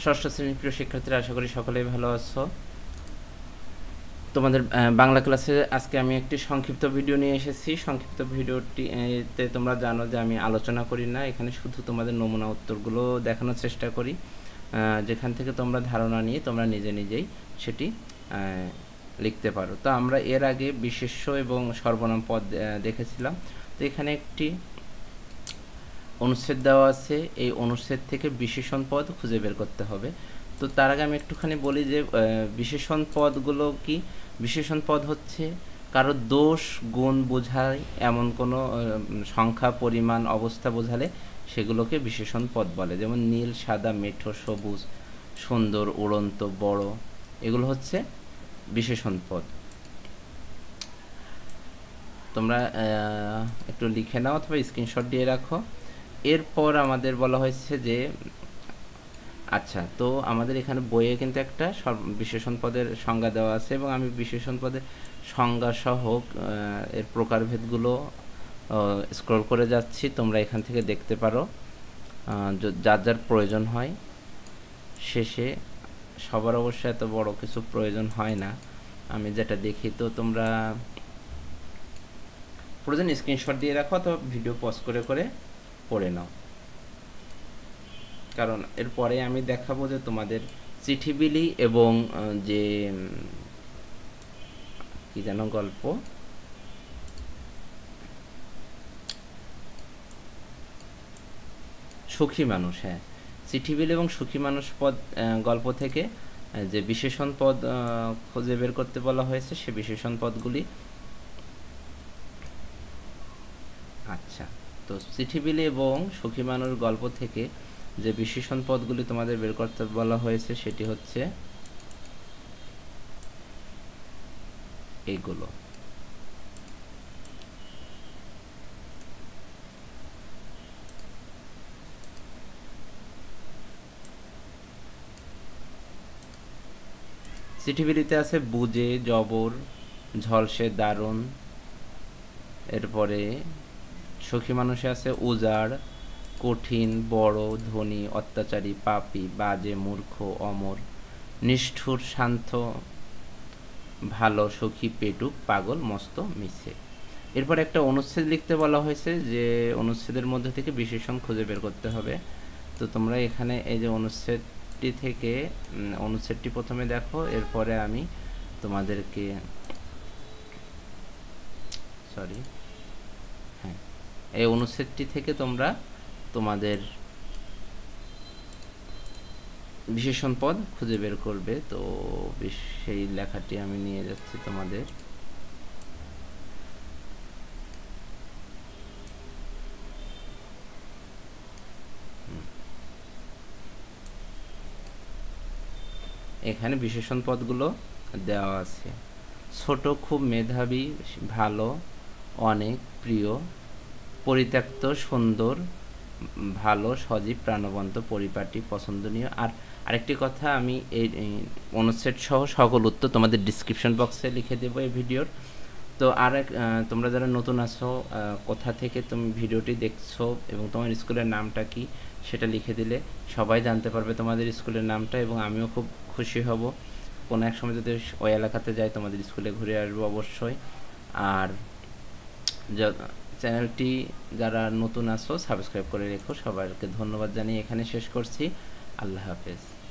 ষষ্ঠ শ্রেণীর প্রিয় শিক্ষার্থীরা, আশা করি সকলেই ভালো আছো। তোমাদের বাংলা ক্লাসে আজকে আমি একটি সংক্ষিপ্ত ভিডিও নিয়ে এসেছি। সংক্ষিপ্ত ভিডিওটিতে তোমরা জানো যে আমি আলোচনা করি না, এখানে শুধু তোমাদের নমুনা উত্তরগুলো দেখানোর চেষ্টা করি, যেখান থেকে তোমরা ধারণা নিয়ে তোমরা নিজে নিজেই সেটি লিখতে পারো। তো আমরা এর আগে বিশেষ্য এবং সর্বনাম পদ দেখেছিলাম। তো এখানে একটি অনুচ্ছেদ দেওয়া আছে, এই অনুচ্ছেদ থেকে বিশেষণ পদ খুঁজে বের করতে হবে। তো তার আগে আমি একটুখানি বলি যে বিশেষণ পদগুলো কি। বিশেষণ পদ হচ্ছে কারো দোষ গুণ বোঝায় এমন কোনো সংখ্যা, পরিমাণ, অবস্থা বোঝালে সেগুলোকে বিশেষণ পদ বলে। যেমন নীল, সাদা, মেঠো, সবুজ, সুন্দর, উড়ন্ত, বড়, এগুলো হচ্ছে বিশেষণ পদ। তোমরা একটু লিখে নাও অথবা স্ক্রিনশট দিয়ে রাখো। এরপর আমাদের বলা হয়েছে যে আচ্ছা, তো আমাদের এখানে বইয়ে কিন্তু একটা বিশেষণ পদের সংজ্ঞা দেওয়া আছে এবং আমি বিশেষণ পদের সংজ্ঞা সহ এর প্রকারভেদগুলো স্ক্রল করে যাচ্ছি। তোমরা এখান থেকে দেখতে পারো, যার যার প্রয়োজন হয়। শেষে সবার অবশ্য এত বড় কিছু প্রয়োজন হয় না, আমি যেটা দেখি। তো তোমরা প্রয়োজন স্ক্রিনশট দিয়ে রাখো অথবা ভিডিও পজ করে করে পড়ে নাও, কারণ এরপরে আমি দেখাবো যে তোমাদের চিঠি বিলি এবং যে কি যেন গল্প, সুখী মানুষ, হ্যাঁ, চিঠি বিলি এবং সুখী মানুষ পদ গল্প থেকে যে বিশেষণ পদ খুঁজে বের করতে বলা হয়েছে, সে বিশেষণ পদগুলি। আচ্ছা, তো চিঠি বিলি এবং সুখী মানুষ গল্প থেকে যে বিশেষণ পদগুলি তোমাদের বের করতে বলা হয়েছে সেটি হচ্ছে এইগুলো। চিঠি বিলিতে আছে বুঝে, জবর, ঝলসে, দারুণ। এরপরে সুখী মানুষে আছে উজাড়, কঠিন, বড়, ধনী, অত্যাচারী, পাপী, বাজে, মূর্খ, অমর, নিষ্ঠুর, শান্ত, ভালো, সুখী, পেটুক, পাগল, মস্ত, মিছে। এরপর একটা অনুচ্ছেদ লিখতে বলা হয়েছে, যে অনুচ্ছেদের মধ্যে থেকে বিশেষণ খুঁজে বের করতে হবে। তো তোমরা এখানে এই যে অনুচ্ছেদটি থেকে অনুচ্ছেদটি প্রথমে দেখো, এরপরে আমি তোমাদেরকে এই অনুচ্ছেদটি থেকে তোমরা তোমাদের বিশেষণ পদ খুঁজে বের করবে। তো সেই লেখাটি আমি নিয়ে যাচ্ছি তোমাদের। এখানে বিশেষণ পদগুলো দেওয়া আছে। ছোট, খুব মেধাবী, ভালো, অনেক, প্রিয়, পরিত্যক্ত, সুন্দর, ভালো, সজীব, প্রাণবন্ত, পরিপাটি, পছন্দনীয়। আর আরেকটি কথা, আমি এই অনুচ্ছেদ সহ সকল উত্তর তোমাদের ডিসক্রিপশন বক্সে লিখে দেবো এই ভিডিওর। তো তোমরা যারা নতুন আছো, কোথা থেকে তুমি ভিডিওটি দেখছো এবং তোমার স্কুলের নামটা কি সেটা লিখে দিলে সবাই জানতে পারবে তোমাদের স্কুলের নামটা, এবং আমিও খুব খুশি হব কোনো এক সময় যদি ওই এলাকাতে যাই, তোমাদের স্কুলে ঘুরে আসবো অবশ্যই। আর চ্যানেলটি যারা নতুন আছো সাবস্ক্রাইব করে রেখো। সবাইকে ধন্যবাদ জানিয়ে এখানে শেষ করছি। আল্লাহ হাফেজ।